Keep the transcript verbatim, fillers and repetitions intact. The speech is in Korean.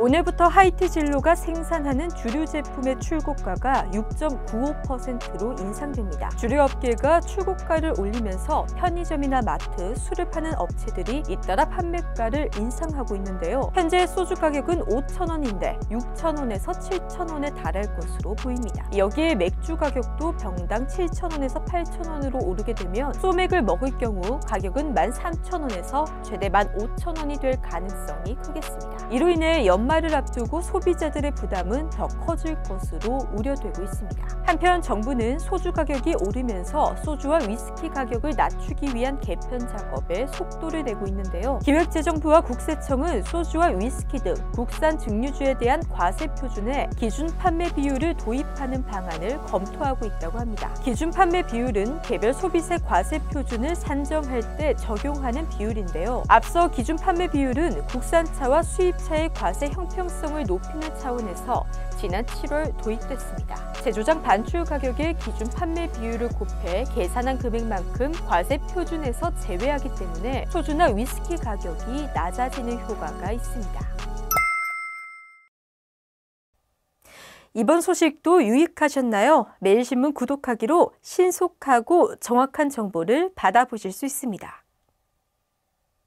오늘부터 하이티 진로가 생산하는 주류 제품의 출고가가 육 점 구오 퍼센트로 인상됩니다. 주류 업계가 출고가를 올리면서 편의점이나 마트, 술을 파는 업체들이 잇따라 판매가를 인상하고 있는데요. 현재 소주 가격은 오천 원인데 육천 원에서 칠천 원에 달할 것으로 보입니다. 여기에 맥주 가격도 병당 칠천 원에서 팔천 원으로 오르게 되면 소맥을 먹을 경우 가격은 만 삼천 원에서 최대 만 오천 원이 될 가능성이 크겠습니다. 이로 인해 연말을 앞두고 소비자들의 부담은 더 커질 것으로 우려되고 있습니다. 한편 정부는 소주 가격이 오르면서 소주와 위스키 가격을 낮추기 위한 개편 작업에 속도를 내고 있는데요. 기획재정부와 국세청은 소주와 위스키 등 국산 증류주에 대한 과세 표준에 기준 판매 비율을 도입하는 방안을 검토하고 있다고 합니다. 기준 판매 비율은 개별 소비세 과세 표준을 산정할 때 적용하는 비율인데요. 앞서 기준 판매 비율은 국산차와 수입차의 과세 형평성을 높이는 차원에서 지난 칠월 도입됐습니다. 제조장 반출 가격의 기준 판매 비율을 곱해 계산한 금액만큼 과세 표준에서 제외하기 때문에 소주나 위스키 가격이 낮아지는 효과가 있습니다. 이번 소식도 유익하셨나요? 매일신문 구독하기로 신속하고 정확한 정보를 받아보실 수 있습니다.